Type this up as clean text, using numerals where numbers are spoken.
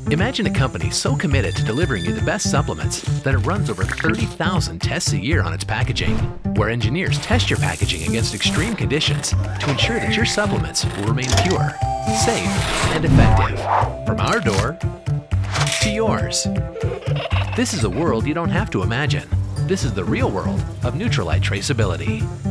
Imagine a company so committed to delivering you the best supplements that it runs over 30,000 tests a year on its packaging, where engineers test your packaging against extreme conditions to ensure that your supplements will remain pure, safe, and effective. From our door to yours. This is a world you don't have to imagine. This is the real world of Nutrilite traceability.